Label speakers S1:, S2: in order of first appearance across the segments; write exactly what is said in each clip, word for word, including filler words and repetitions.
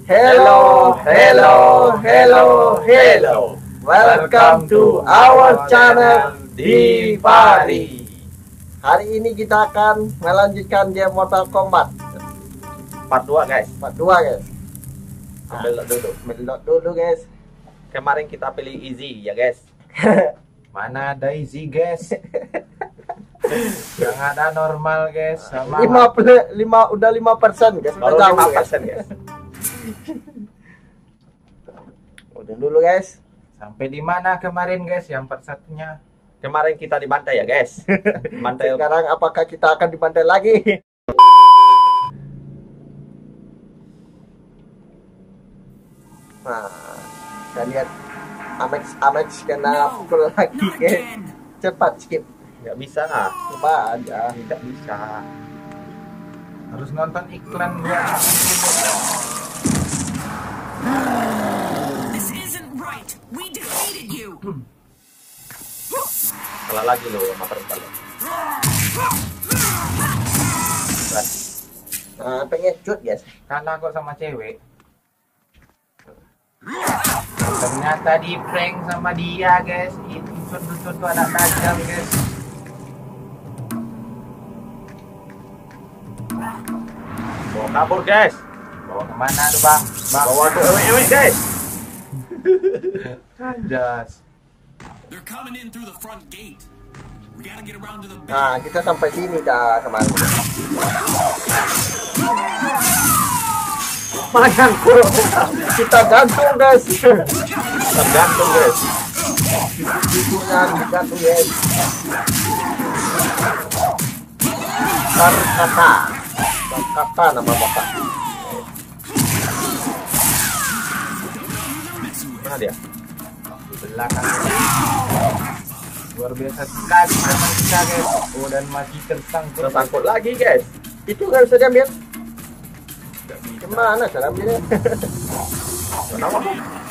S1: Hello, hello, hello, hello. Welcome to our channel Divari. Hari ini kita akan melanjutkan game Mortal Kombat
S2: Part dua guys.
S1: Part dua guys.
S2: Melot dulu.
S1: Melot dulu guys.
S2: Kemarin kita pilih easy ya guys.
S3: Mana ada easy guys. Yang ada normal guys sama
S1: lima puluh lima udah lima persen guys.
S2: Baru
S1: Udah
S2: lima
S1: jauh,
S2: persen guys.
S1: Udah dulu guys.
S3: sampai di mana kemarin guys yang part satunya?
S2: Kemarin kita dibantai ya guys. Bantai.
S1: Sekarang apakah kita akan dibantai lagi? Nah, kita lihat Amex Amex kena pukul lagi guys. Cepat skip.
S2: Nggak bisa ah.
S1: Coba aja.
S2: Tidak bisa.
S3: Harus nonton iklan gua.
S4: This isn't right. We defeated you.
S2: Salah lagi lo sama perempuan lo.
S1: Nah, pengen cut guys.
S3: Kalah kok sama cewek. Ternyata di prank sama dia guys. Itu betul-betul tuh anak tajam guys.
S2: Bawa kabur guys.
S3: Bawa kemana tuh bang? Bang.
S2: Bawa tuh ewe-ewe guys.
S3: Kandas.
S4: They're coming in through the front gate. We gotta get around to the back.
S1: Nah, kita sampai sini dah kemarin. Makan kita gantung guys.
S2: Tergantung guys.
S1: Hidupnya digantung guys. Kata, kata nama bapak.
S2: Mana dia?
S3: Di belakang. Luar biasa sekali teman kita guys. Oh dan masih tersangkut.
S2: Tersangkut lagi guys.
S1: Itu kan bisa diambil. Kemana cara ambilnya?
S2: Kenapa?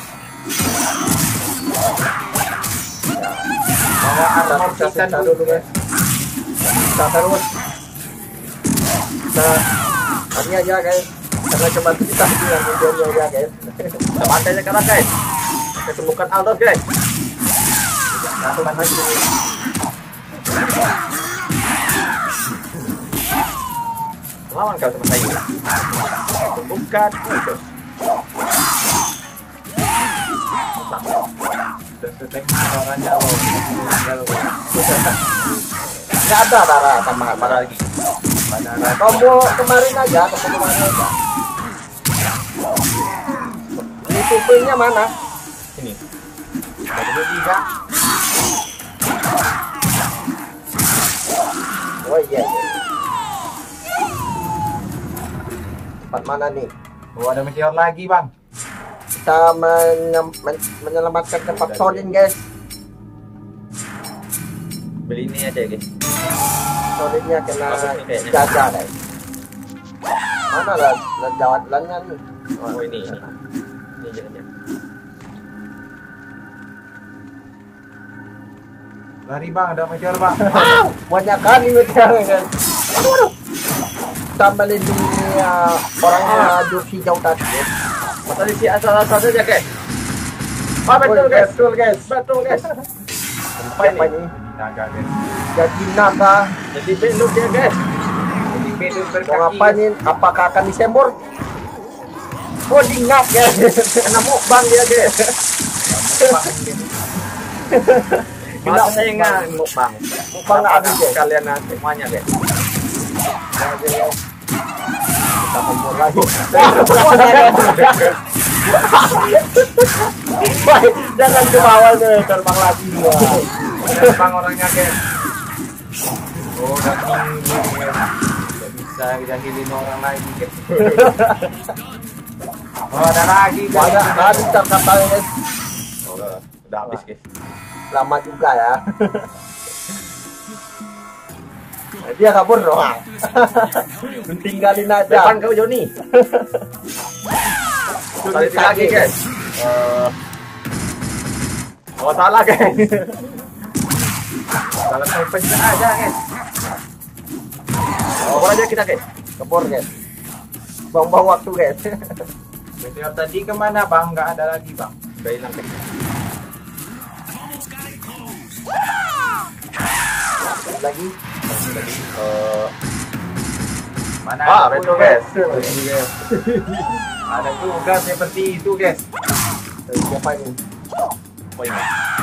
S3: Bawa armor kita dulu guys.
S1: Kita terus. Kita ini aja guys. Karena cuma kita yang videonya aja guys.
S2: Kita bantai sekarang guys. Kita temukan Aldos guys.
S1: Langsung lagi.
S2: Lawan kau sama saya. Bukan.
S3: Sudah selesai orangnya loh.
S1: Nggak ada darah sama
S2: Mana lagi?
S1: tombol kemarin aja, tombol kemarin aja. Ini tupenya mana?
S2: Ini.
S3: Ada tiga.
S1: Oh iya, iya. Tempat mana nih?
S3: Oh ada meteor lagi bang.
S1: Kita menye- men- menyelamatkan tempat Sodin guys.
S2: Beli ini aja guys.
S1: Sodinnya kena
S2: Masuk nih kayaknya.
S1: jaga guys. Mana lah lah jawabannya nih?
S2: Oh ini ini. Ini aja aja.
S3: Lari bang ada meteor bang.
S1: Wow, banyak kali meteor guys. Aduh, aduh. Kita melindungi uh, orangnya jurus hijau tadi guys.
S2: Masa di si asal-asal saja guys. Ah betul guys.
S1: Betul guys.
S2: Betul guys.
S1: Apa ini?
S3: Naga guys.
S1: Jadi naga.
S2: Jadi belok ya guys.
S3: Jadi pedus
S1: Mau
S3: berkaki.
S1: ngapain? Apakah akan disembur? Oh diingat guys.
S2: Kena mukbang dia guys. Masa saya nggak mukbang.
S1: Mukbang nggak habis, guys.
S2: Kalian nanti semuanya guys.
S1: Kita kumpul lagi. Baik, jangan ke bawah deh, terbang lagi ya.
S3: Bang orangnya guys. Oh udah tinggi guys. Tidak bisa jahilin orang lagi guys. Oh ada lagi guys.
S1: Banyak kali terkapal guys.
S2: Oh, udah habis guys.
S1: Lama juga ya. Dia kabur doang. Tinggalin aja.
S2: Depan kau Joni. Kali lagi guys. Eh, Oh salah guys.
S3: Salah saya pencet aja guys.
S2: Kabur aja kita guys.
S1: Kabur guys. Buang-buang waktu guys.
S3: Meteor tadi kemana bang? Nggak ada lagi bang.
S2: Udah hilang guys.
S1: Lagi.
S2: Tadi eh
S3: Mana?
S2: ah,
S3: ada
S2: betul
S3: tuh,
S2: guys.
S3: guys. Ada juga seperti itu guys.
S1: Siapa ini?
S2: Oh ini.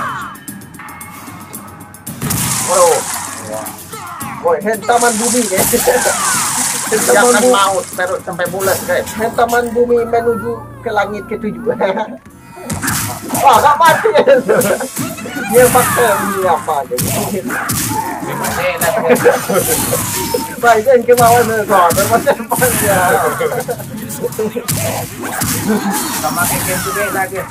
S1: Waduh. Woi, hentaman bumi guys. Hentaman
S2: Jangan
S1: bumi,
S2: mau perut sampai bulat guys.
S1: hentaman bumi menuju ke langit ketujuh. Wah, nggak mati. Dia pakai ini apa aja.
S3: Memang enak guys.
S1: Biden ke bawah negara, bermacam-macam ya.
S3: Sama kayak juga lah guys.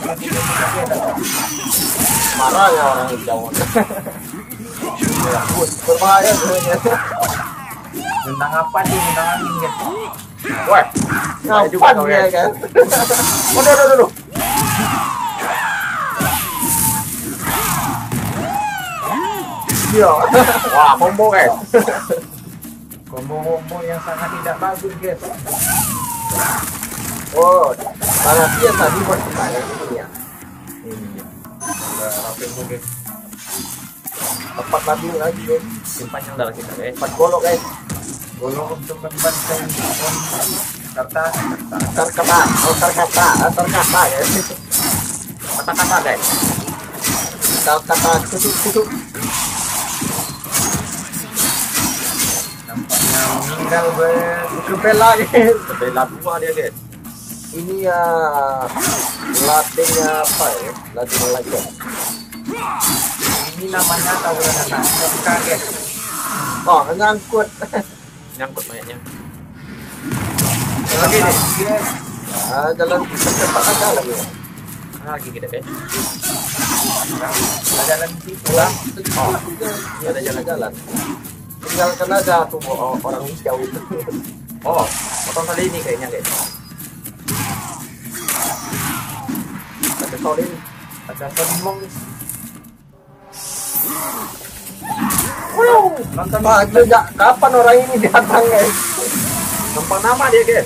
S1: Marah ya orang hijau. Ya, berbahaya sebenarnya.
S3: Tentang apa sih? Tentang angin guys.
S2: Wah, bahaya juga
S1: Ngapain
S2: kau
S1: dia
S2: guys.
S1: kan?
S2: Waduh, waduh, waduh.
S1: Iya.
S2: Wah, combo guys.
S3: Combo-combo yang sangat tidak bagus guys.
S1: Oh, mana dia tadi buat kita ya ini ya.
S3: Ini ya. Udah rapi tuh guys.
S1: Tempat lagi lagi guys.
S2: Simpannya udah kita guys.
S1: Tempat golok guys.
S3: Golong untuk membanteng kata
S1: Antar kata, antar kata, antar kata guys.
S2: Kata-kata guys.
S1: Antar kata tutup tutup.
S3: nampaknya meninggal guys.
S1: Kepala guys.
S2: Bela dua dia guys.
S1: Ini ya latihnya apa ya? Latih lagi.
S3: Ini namanya tawuran anak suka guys.
S1: Oh, nyangkut.
S2: Nyangkut mayatnya.
S3: Lagi nih guys.
S1: Ah, jalan cepat aja lagi.
S2: Mana lagi kita guys?
S3: Ada jalan situ lah.
S1: Oh, ada jalan-jalan. Tinggalkan aja tuh oh, orang hijau itu.
S2: Oh, potong kali ini kayaknya guys.
S1: Ada solin.
S3: Ada sombong guys.
S1: Wow, nonton aja ya. Kapan orang ini datang guys?
S2: Nampak nama dia guys.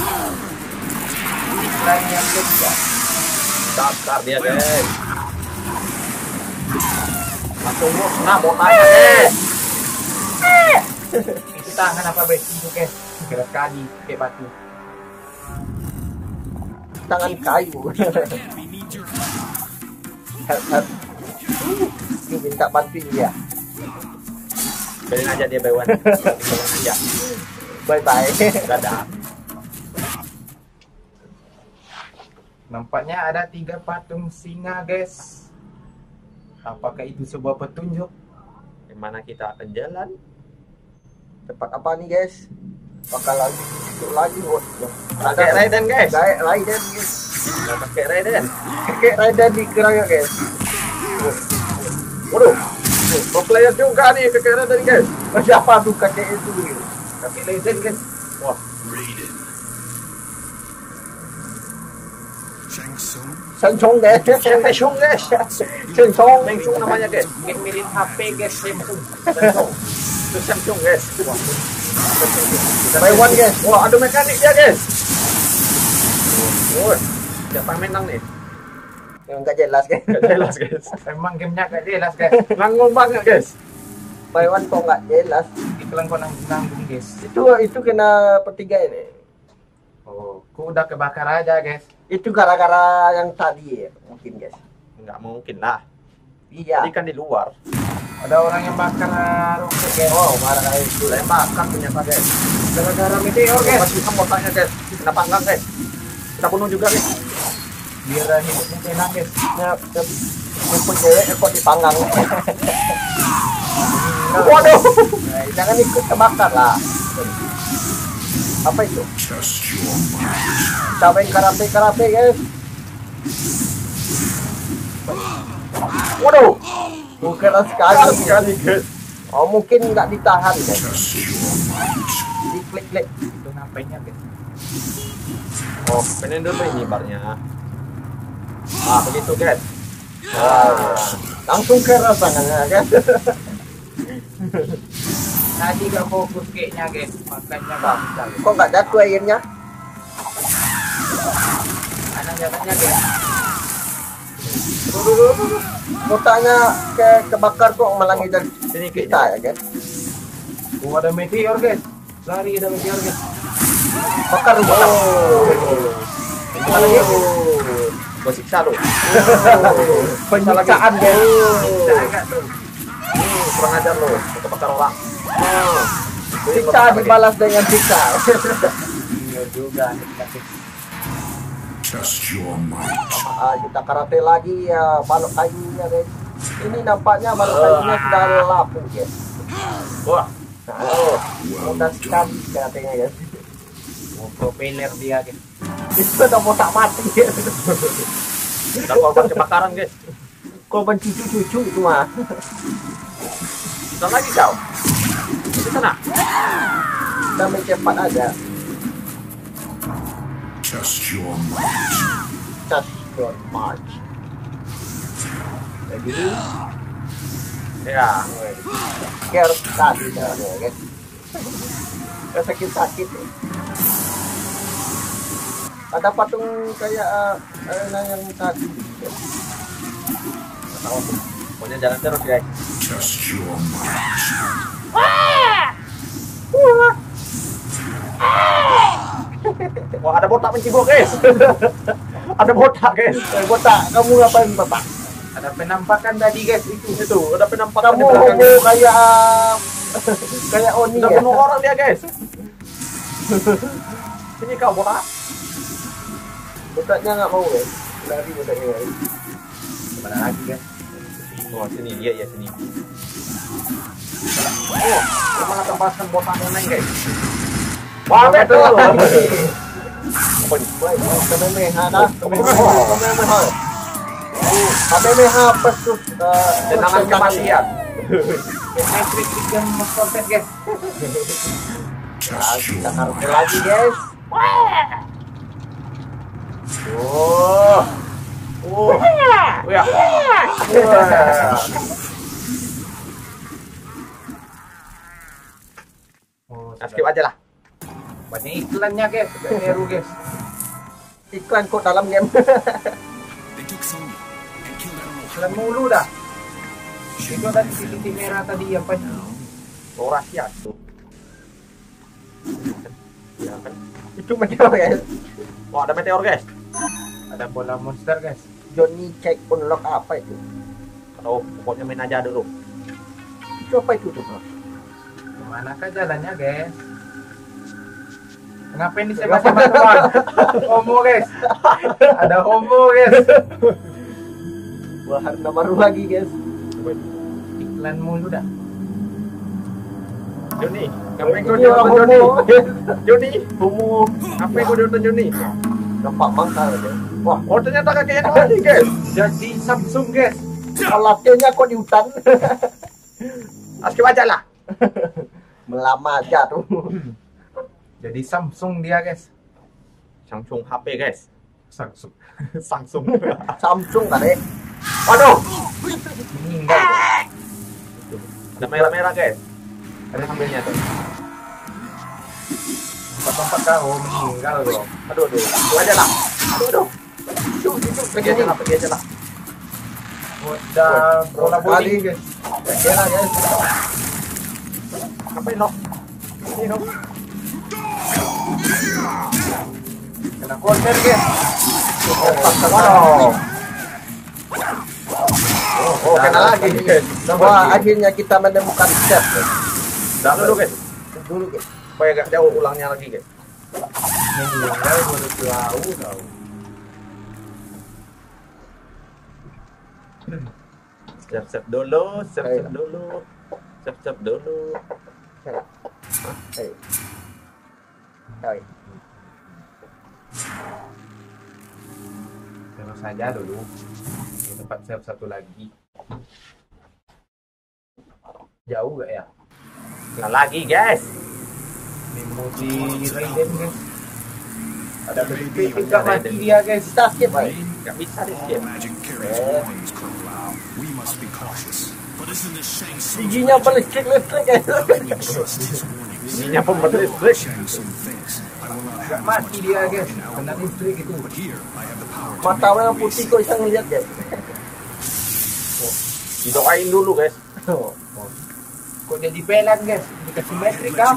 S3: Lain yang kedua.
S2: Dakar dia guys. Langsung nah mau tanya guys.
S3: Itu tangan apa guys? Itu guys. Keras kali kayak batu.
S1: Tangan kayu.
S4: We need your help.
S1: Help, help. Ini minta bantuin dia.
S2: Biarin aja dia bewan. Tinggalin aja.
S1: Bye bye.
S2: Dadah.
S3: Nampaknya ada tiga patung singa guys. Apakah itu sebuah petunjuk?
S2: Di mana kita akan jalan?
S1: Tempat apa nih guys? Bakal lagi itu lagi oh.
S2: Pakai Raiden guys.
S1: Kayak Raiden guys.
S2: Nggak pakai Raiden.
S1: Kayak Raiden di kerangnya guys.
S2: Waduh. Pro player juga nih pakai Raiden guys.
S1: Siapa tuh kakek itu?
S3: Kakek legend guys.
S2: Wah,
S4: Raiden. Shang Tsung.
S1: Sencong guys.
S2: Shang Tsung guys.
S1: Sencong.
S2: Shang Tsung namanya guys.
S3: Kayak mirip H P guys. Samsung.
S2: Shang Itu Shang Tsung guys. Wah.
S1: By one guys.
S2: Wah, ada mekanik dia guys. Wah, siapa yang menang nih?
S1: Yang nggak jelas guys.
S2: Gak jelas guys.
S3: Emang gamenya gak jelas guys.
S2: Nganggung banget guys.
S1: By one kok nggak jelas.
S3: Iklan kau nanggung guys.
S1: Itu itu kena petiga ini.
S3: Oh, ku udah kebakar aja guys.
S1: Itu gara-gara yang tadi ya, mungkin guys.
S2: Nggak mungkin lah.
S1: Iya.
S2: Tadi kan di luar.
S3: Ada orang yang bakar rumput guys.
S1: Oh, gara-gara itu.
S2: Saya makan ternyata guys.
S3: Gara-gara meteor guys.
S2: Masih sama tanya guys. Kenapa enggak guys? Kita bunuh juga guys.
S3: Biar hidupnya tenang guys.
S1: Ya, ya, rumput cewek kok dipanggang.
S2: Waduh.
S1: Nah, jangan ikut kebakar lah. Apa itu?
S4: Test your might.
S1: Cabai karape-karape guys.
S2: Waduh.
S1: Bukan sekali.
S2: Keras sekali guys.
S1: Oh, mungkin nggak ditahan guys.
S4: Test your might.
S1: Diklik-klik.
S3: Itu ngapainnya guys.
S2: Oh, penin dulu ini barnya. Ah, begitu guys.
S1: Wah, langsung keras tangannya guys.
S3: Tadi gak fokus kayaknya guys. Makanya gak bisa guys.
S1: Kok nggak jatuh airnya?
S3: senjatanya guys.
S1: Kotaknya ke kebakar kok malah ngejar
S3: Sini
S1: kita ya kan?
S3: Oh, ada meteor guys. Lari ada meteor guys.
S1: Bakar lu bakar.
S3: Kita lagi. Gua siksa lu.
S1: Penyiksaan guys.
S3: Jaga tuh. Nih, kurang ajar lu. Bakar orang.
S1: Siksa dibalas dengan siksa.
S3: Iya juga nih kasih.
S4: Test your might.
S1: Ah, kita karate lagi ya, balok kayunya guys. Ini nampaknya balok kayunya sudah lapuk guys.
S3: Wah,
S1: Oh, mudah sekali karatenya guys.
S3: mau propeller dia guys.
S1: Itu udah mau tak mati guys.
S3: Kita korban kebakaran guys.
S1: Korban cucu-cucu itu mah.
S3: Bisa lagi kau. Di sana.
S1: Kita main cepat aja.
S4: Test your might.
S1: Just your march. Jadi,
S3: Ya.
S1: care tadi caranya guys. Gak sakit-sakit nih. Ada patung kayak uh, arena yang tadi.
S3: Tahu tuh. Pokoknya jalan terus guys.
S4: Test your might.
S3: Wah, ada botak mencibok guys. Ada botak guys.
S1: Eh, botak, kamu ngapain botak?
S3: Ada penampakan tadi guys itu. Itu, ada penampakan
S1: Kamu
S3: di belakang.
S1: homo kayak kayak Oni
S3: Udah
S1: ya?
S3: bunuh orang dia guys. Sini kau botak.
S1: Botaknya nggak mau guys. Lari botaknya guys.
S3: Mana lagi guys? Oh sini dia ya sini. Oh, dia malah tempatkan botak yang lain guys. Wah betul. Apa ini?
S1: Baik, Kamehameha dah. Kamehameha, Kamehameha. Kamehameha versus uh,
S3: Tendangan kematian.
S2: Trik-trik yang konten guys.
S1: Nah, kita karate lagi guys.
S3: Oh. Oh. Oh ya.
S2: Oh,
S3: Nah, skip aja lah.
S2: banyak iklannya guys, gak seru guys.
S1: Iklan kok dalam game.
S4: They took Sonya and killed Admiral
S2: Iklan mulu dah. Itu ada titik merah tadi apa?
S3: Oh rahasia tuh. Ya kan.
S1: Itu meteor guys.
S3: Wah ada meteor guys.
S2: Ada bola monster guys.
S1: Johnny check unlock apa itu?
S3: Oh pokoknya main aja dulu.
S1: Itu apa itu tuh?
S2: Kemana kah jalannya guys? Ngapain di sebelah sama teman? Homo guys. Ada homo guys.
S1: Wahana baru lagi guys.
S2: Iklan mulu dah.
S3: Joni, ngapain kau
S1: Ini
S3: nonton
S1: orang
S3: Joni?
S1: homo.
S3: Joni,
S1: Homo.
S3: ngapain kau nonton Joni?
S1: Nampak mangkal guys. Wah,
S3: Oh ternyata kakek enak lagi guys.
S2: Jadi Samsung guys.
S1: alatnya kok di hutan.
S3: Skip aja lah.
S1: Melama aja tuh.
S2: Jadi Samsung dia guys.
S3: Samsung H P guys.
S2: Samsung.
S3: Samsung.
S1: Samsung kali.
S3: Aduh,
S2: Meninggal.
S3: ada merah-merah guys. Ada ambilnya tuh.
S2: Tempat-tempat kau meninggal bro.
S3: Aduh, aduh, itu aja lah. Aduh, aduh. Cuk, cuk, pergi aja lah, pergi aja lah.
S2: Udah bola bowling guys.
S1: Kira guys.
S3: Ngapain no? Ini no.
S2: Kena counter guys.
S3: Wow. Oh, oh, kena lagi guys.
S1: Wah, akhirnya kita menemukan chef.
S3: Dah dulu guys.
S1: Dulu guys.
S3: Supaya gak jauh ulangnya lagi guys.
S2: Meninggal baru tahu tau.
S3: Siap-siap dulu, siap-siap dulu. Siap-siap dulu.
S1: Hei. Hei.
S2: Terus saja dulu. Di tempat save satu lagi. Jauh gak ya?
S3: Kena lagi guys.
S2: Memoji Raiden guys. Ada berhenti
S3: Raiden.
S2: tidak mati dia guys.
S1: Kita skip guys.
S3: Gak bisa di
S4: All
S3: skip.
S4: magic carries warnings, Colonel Lau. We must be cautious.
S5: But isn't this Shang Tsung's
S1: Giginya balik listrik guys.
S5: Can we trust his warnings?
S3: Ininya pemberi listrik.
S2: Gak mati dia guys, kena listrik itu.
S1: Mata yang putih kok bisa ngeliat guys.
S3: Didoain dulu guys.
S2: Kok dia dipelan guys, dikasih metrik kah?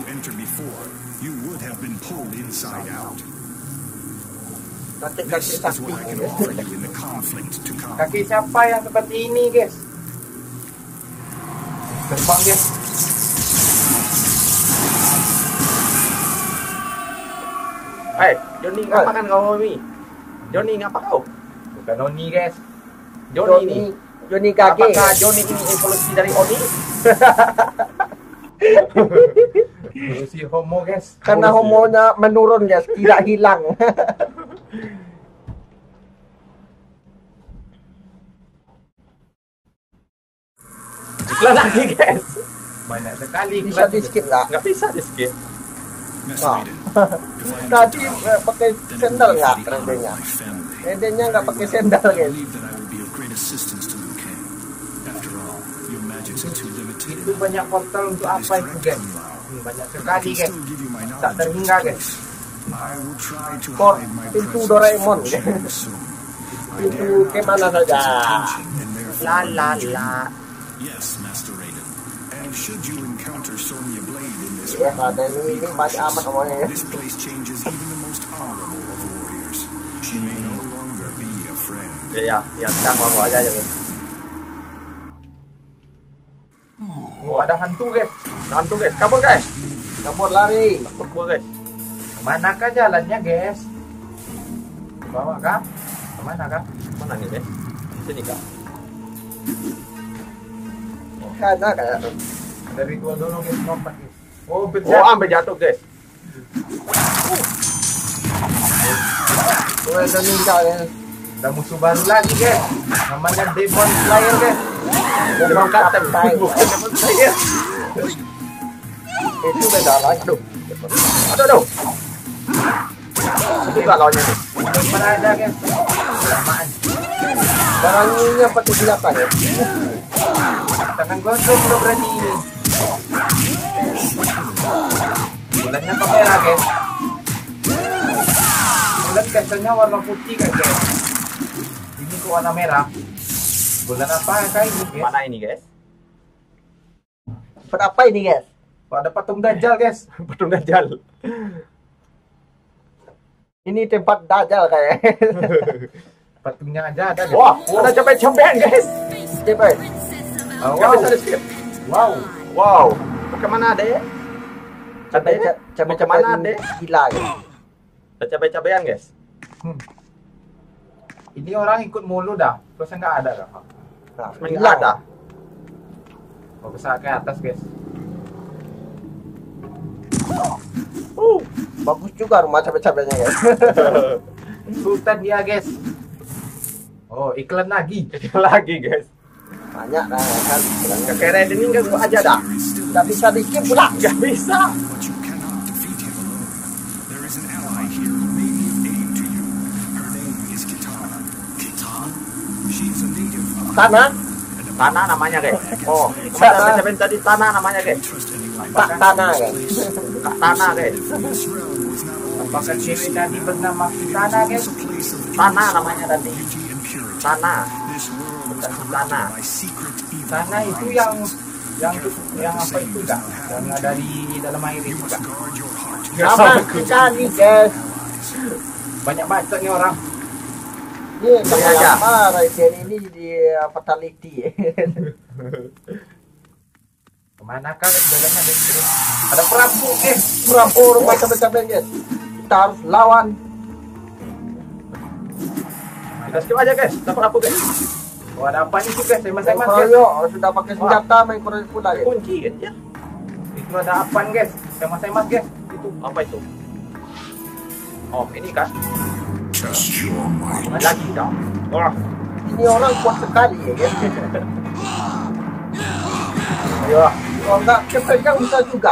S1: Kakek-kakek sakti guys.
S2: Kaki siapa yang seperti ini guys? Terbang guys.
S3: Hei, Joni ngapa kan kau ini? Joni ngapa kau?
S2: Bukan Oni guys.
S3: Joni ini.
S1: Joni kakek.
S3: Apakah Joni ini evolusi dari Oni?
S2: Si homo guys.
S1: Karena homonya menurun guys, tidak hilang.
S3: Iklan lagi guys.
S2: Banyak sekali.
S1: Bisa di skip lah.
S3: Nggak bisa di skip.
S1: Nah. Tadi eh, pakai sendal nggak redenya? Redenya nggak pakai sendal guys.
S2: Itu banyak portal untuk apa itu guys? Banyak sekali guys. Tak terhingga guys.
S1: Port pintu Doraemon guys. Pintu kemana saja. La la la.
S5: Yes, Master Raiden. And should you encounter Sonya Blade in this
S1: Ya ada ini ini banyak amat ngomongnya ya.
S5: this place changes even the most honorable of warriors. She may no longer be a friend.
S3: Ya ya, ya sekarang mau aja ya guys.
S2: Oh, ada hantu guys.
S3: Hantu guys, kabur guys.
S1: Kabur lari.
S3: Kabur guys.
S2: Manakah jalannya guys? Ke bawah kah? Kemana kah?
S3: Mana nih guys? Sini kak.
S1: Karena kayak
S2: Ada ritual dulu guys, lompat guys. Oh,
S3: Oh,
S2: berjatuh.
S3: sampai jatuh guys.
S1: gue udah ninja ya.
S2: Ada musuh baru lagi guys. Namanya Demon Slayer guys.
S3: Demon Captain. Bukan Demon Slayer.
S1: Itu beda lagi. Aduh.
S3: Aduh, aduh. Itu gak lawannya nih.
S2: Demon ada guys. Kelamaan.
S1: Barang ini yang pakai senjata ya.
S2: Tangan gondrong udah berani ini. Bulannya kok merah guys. Bulan biasanya warna putih kan guys. Ini kok warna merah. Bulan apa kayak ini guys?
S3: Mana ini guys?
S1: Berapa ini guys?
S2: Kok ada patung Dajjal guys?
S3: Patung Dajjal.
S1: Ini tempat dajal kayak.
S2: Patungnya aja ada guys.
S3: Wah, ada capek-capekan guys.
S1: Coba.
S2: Oh,
S3: Gak
S2: wow.
S3: bisa di skip.
S2: Wow.
S3: Wow. Kemana deh?
S1: Cabai
S3: Capek,
S1: cabai
S3: Kemana
S1: cabai
S3: deh?
S1: gila guys.
S3: Ada capek-capekan guys.
S2: Hmm. Ini orang ikut mulu dah. Terus nggak ada kah?
S1: Nah,
S3: Cuma
S1: hilang.
S3: nggak ada.
S2: Oh, bisa ke atas guys.
S1: Uh, bagus juga rumah cabai-cabainya guys.
S2: Sultan dia guys. Oh, iklan lagi.
S3: Lagi guys.
S1: Banyak lah kan.
S3: Kakek Raiden ini gak aja dah.
S1: Gak bisa di skip pula.
S3: Gak bisa.
S5: But you cannot defeat him alone. There is an ally here who may be of aid to you. Her name is Kitana. Kitana? She's a native of
S1: Tanah.
S3: Tanah namanya guys. Oh,
S1: Tanah.
S3: kemarin tadi tanah namanya guys.
S5: trust anyone.
S1: Tak tanah guys.
S3: Kak tanah guys.
S5: This realm was not always
S2: Apakah cewek tadi bernama Kitana guys?
S5: a place of
S3: Tanah namanya tadi.
S5: beauty and purity.
S3: Tanah.
S5: This world was
S3: Tanah.
S5: corrupted by secret evil.
S2: Tanah itu yang yang yang apa itu enggak? Yang ada di dalam air itu enggak?
S5: Guard your heart.
S1: Sama kita nih guys.
S2: Banyak bacot nih orang.
S1: Ini sama
S3: Iya, iya.
S1: lama Raiden ini di uh, fatality.
S2: Kemana kan jalannya ada terus. Ada perampok guys.
S1: Perampok rumah cabai-cabai guys. Kita harus lawan.
S3: Kita skip aja guys. Dapat apa guys?
S2: Oh, ada apa itu guys?
S1: Main
S2: Semas-semas guys.
S1: kroyo sudah pakai senjata main kroyo pula guys.
S3: Kunci kan ya.
S2: Itu ada apa guys? Semas-semas guys.
S3: Itu apa itu? Oh, ini kan.
S5: Test your might.
S3: Lagi dong. Wah,
S1: Ini orang kuat sekali ya guys.
S3: ayo.
S1: Kalau enggak kepegang bisa juga.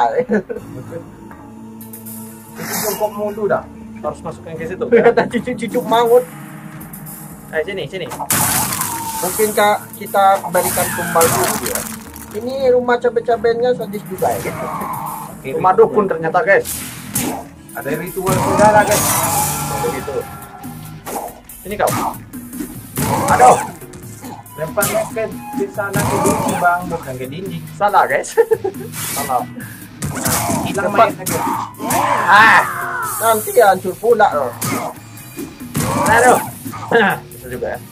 S2: Itu jongkok mulu dah.
S3: Harus masukin ke situ.
S1: Kata cucu-cucu mangut.
S3: Eh sini, sini.
S1: Mungkin kak kita berikan tumbal dulu ya. Ini rumah cabai-cabainya sadis juga ya.
S3: Rumah dukun ternyata guys.
S2: Ada ritual segala guys.
S3: Begitu. Ini kau. Aduh.
S2: Lemparnya ke di sana ke dinding bang, bukan ke dinding.
S3: Salah guys. Salah.
S2: Hilang mayatnya guys.
S1: Ah, nanti hancur pula loh.
S3: Aduh. Bisa juga ya.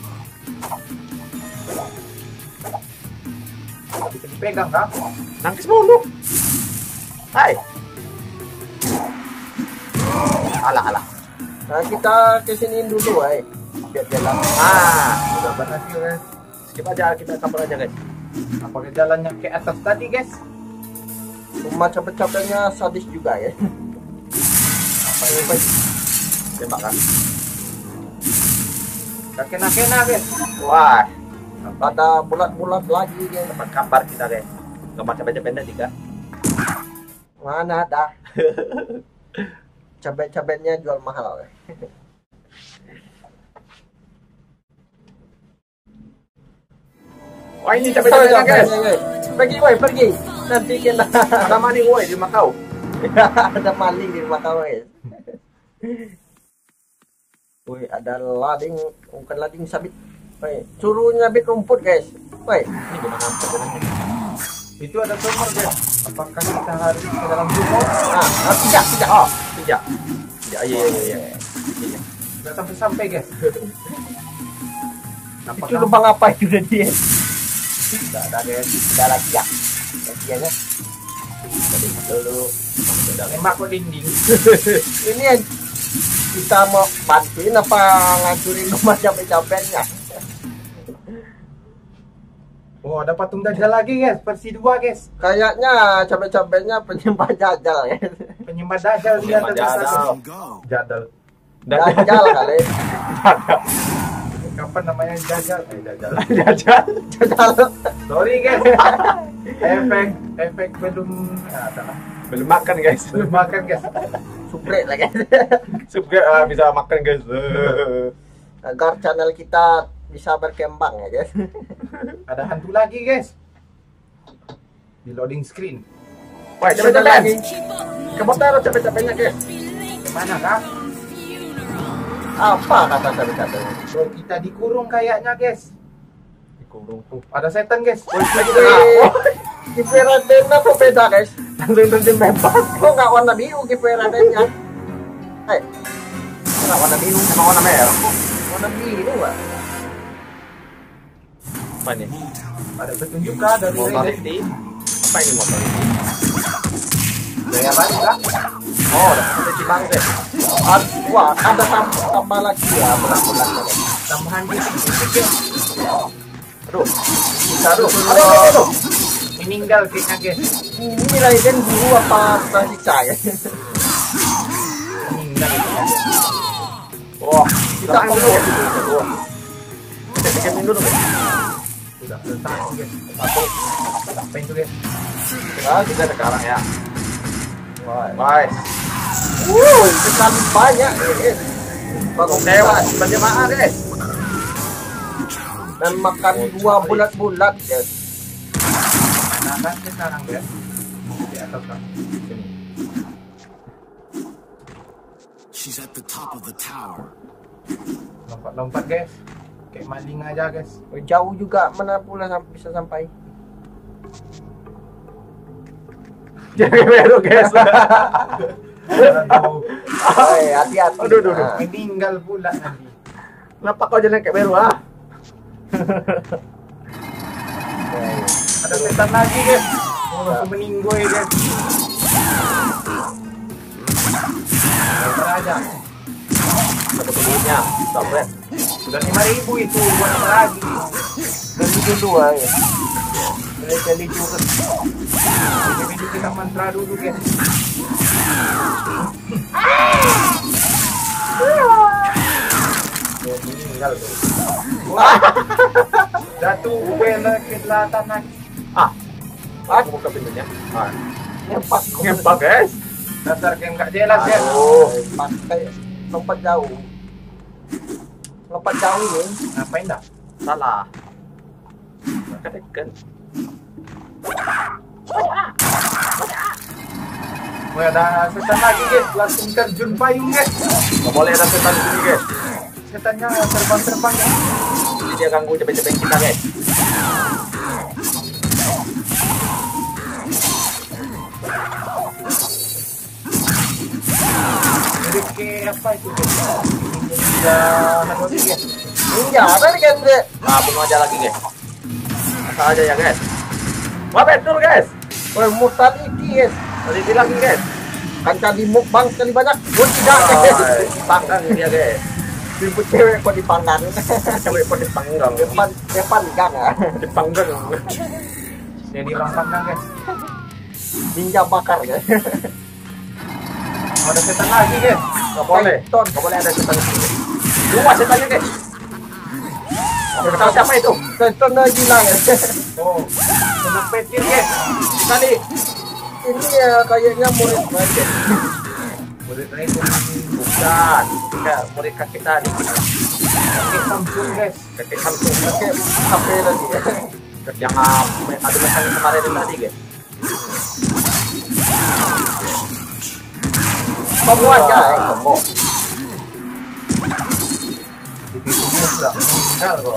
S2: Bisa dipegang kah?
S3: Nangkis mulu. Hai. Alah alah.
S1: Nah, kita kesiniin dulu, ay. Biar jalan.
S3: Ah,
S2: Udah berhasil guys.
S3: skip aja, kita kabur aja guys.
S2: Apakah jalannya ke atas tadi guys?
S1: Rumah capek-capeknya sadis juga ya.
S3: Apa ini guys? Tembak kan?
S2: Gak kena-kena guys.
S3: Wah,
S1: Ada bulat-bulat lagi ya.
S3: dapat kabar kita guys. Gambar capek-capeknya tiga.
S1: Mana ada? Cabet-cabetnya jual mahal.
S3: Wah ini capek-capeknya guys.
S1: Pergi, woi, pergi. Nanti kena
S3: Ada maning woi di rumah kau.
S1: ada maling di rumah kau, guys. Woi, ada lading, bukan lading sabit. Woi, suruh nyabit rumput, guys. Woi,
S3: Ini gimana jalannya?
S2: Itu ada sumur guys. Apakah kita harus ke dalam sumur?
S1: ah, ah, tidak, tidak.
S3: Oh, tidak. Ya, iya iya iya. Iya.
S2: Gak sampai-sampai guys.
S1: Itu lubang apa itu tadi?
S3: Tidak ada guys.
S1: Tidak lagi ya. Bagiannya
S3: Tadi dulu. Sudah.
S2: Nembak ke dinding.
S1: ini yang kita mau bantuin apa ngancurin rumah capek-capeknya?
S2: Oh, ada patung dajjal lagi guys. Versi dua guys.
S1: Kayaknya capek-capeknya penyembah jajal ya.
S2: Penyembah dajjal dia
S3: Penyembah
S2: ternyata.
S3: dajjal.
S5: Go.
S2: Jadal.
S1: Jajal kali.
S2: Kapan namanya dajjal? Eh dajjal.
S3: Jajan.
S1: Jajal.
S2: Sorry guys. efek efek belum ya, salah.
S3: Belum makan guys.
S2: Belum makan guys.
S1: Subrek lagi.
S3: Subscribe ah, bisa makan guys.
S1: Agar channel kita bisa berkembang ya guys.
S2: Ada hantu lagi guys. Di loading screen.
S3: Wah,
S1: Ada
S3: capek-capek.
S1: lagi.
S3: Kamu taruh capek-capeknya guys.
S2: Gimana kak?
S1: Apa kata capek-capeknya?
S2: So, kita dikurung kayaknya guys.
S3: Dikurung.
S2: Tuh, ada setan guys.
S3: Lagi
S1: Kiper Radennya tuh beda guys.
S3: langsung terjun bebas.
S1: Kok nggak warna biru kiper Radennya? Eh,
S3: Enggak warna biru, emang warna merah.
S1: warna biru nggak?
S3: Apa ini?
S2: Ada petunjuk kah dari
S3: Motor
S2: Raiden?
S3: ini. Apa ini motor ini?
S2: Gaya balik kah?
S3: Oh, dapat satu cibang deh.
S1: Ad- Wah, ada tambah, tambah lagi ya bulan-bulan guys.
S2: Tambahan dikit-dikit guys.
S3: Aduh. Bisa aduh. Aduh, aduh, aduh.
S2: Meninggal kayaknya guys.
S1: Ini Raiden guru apa tukang siksa ya?
S2: Meninggal kayaknya guys.
S3: Wah,
S1: Kita
S3: kita dulu ya. Wah. Kita bikin dulu guys.
S2: Sudah letak guys. Satu. Apa itu guys?
S3: Nah, kita sekarang ya.
S1: Wah,
S3: Guys.
S1: wuh, sekali banyak ya guys. Bagus
S3: Dewa
S1: banget.
S3: berjemaah guys.
S1: Dan makan dua bulat-bulat guys.
S2: Mana kan sekarang guys? Di atas kan. Sini.
S5: She's at the top of the tower.
S2: Lompat-lompat guys. Kayak maling aja guys.
S1: Jauh juga, mana pula sam- bisa sampai.
S3: Jangan baru guys.
S2: Aduh.
S1: Hei, hati-hati.
S3: Aduh, aduh, aduh.
S1: Nah,
S2: Meninggal pula nanti.
S3: Kenapa kau jalan kayak baru ah?
S1: hei.
S2: Ada setan lagi guys. Mau langsung meninggoy guys. Lempar aja.
S3: Satu pembuluhnya. Stop ya.
S2: Sudah lima ribu itu. Buat apa lagi?
S1: Dari kedua ya.
S2: Dari kali juga. Jadi kita mantra dulu guys. Dia meninggal tuh. Wah. Jatuh bela ke selatan lagi.
S3: Ah. Aku buka pintunya. Ah.
S1: Ngempak.
S3: Ngempak guys.
S2: Dasar kayak nggak jelas ya.
S3: Aduh.
S1: Pakai lompat jauh. Lompat jauh ya.
S2: Ngapain dah?
S3: Salah. Katakan.
S2: Wah, ada setan lagi guys, langsung terjun payung guys.
S3: Nggak boleh ada setan di sini guys.
S2: Setannya terbang-terbang ya.
S3: Jadi dia ganggu cepet-cepet kita guys.
S2: Jadi kayak apa itu guys? Ya, satu lagi guys.
S1: Ninja apa nih guys?
S3: Nah, bunuh aja lagi guys. Asal aja ya guys. Wah, betul guys.
S1: Woi, mortality guys.
S3: Tadi bilang guys.
S1: Kan tadi mukbang sekali banyak. Oh tidak guys.
S3: Panggang dia guys.
S1: Jemput cewek kok dipanggang.
S3: Cewek pun dipanggang.
S1: Depan depan gang ya.
S3: Dipanggang.
S2: Jadi orang panggang guys.
S1: Ninja bakar guys.
S2: Ada setan lagi guys.
S3: Nggak boleh.
S1: Ton.
S3: Nggak boleh ada setan di sini. Dua setannya guys. Setan siapa itu?
S1: Ton lagi lah guys.
S2: Oh, kena petir guys.
S3: Tadi.
S1: Ini ya kayaknya murid banget.
S2: Muridnya itu
S3: Bukan. Enggak, murid kakek tadi.
S2: kakek Samsung guys.
S3: Kakek Samsung.
S1: Pakai H P lagi ya.
S3: Yang uh, ada mesin kemarin itu tadi guys.
S1: Kamu aja eh kamu.
S2: Dipikirnya sudah meninggal kok.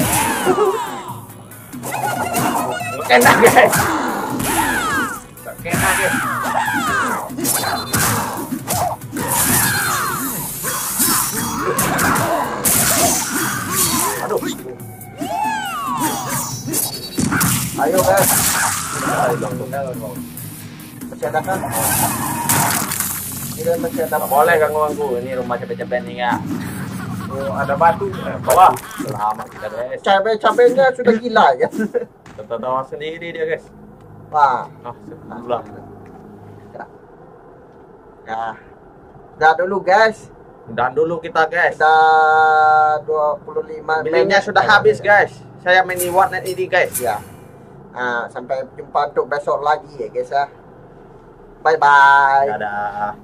S3: Enak guys.
S2: Tak kena guys.
S3: Aduh.
S1: Ayo guys.
S3: Ayo dong, dong.
S1: Masih ada kan? Tidak masih ada.
S3: Nggak boleh ganggu-ganggu. Ini rumah cepet-cepet nih ya.
S2: Oh, ada batu. Eh,
S3: Wah, selamat kita guys.
S1: Cabai-cabainya sudah gila ya.
S3: Tertawa sendiri dia guys.
S1: Wah.
S3: Oh, sebelah.
S1: Nah. Dah dulu guys.
S3: Dan dulu kita guys.
S1: Sudah dua puluh lima
S3: Minitnya
S1: menit.
S3: sudah habis guys. Saya main di warnet ini guys.
S1: Ya. Nah, sampai jumpa untuk besok lagi ya guys ya. Bye bye.
S3: Dadah.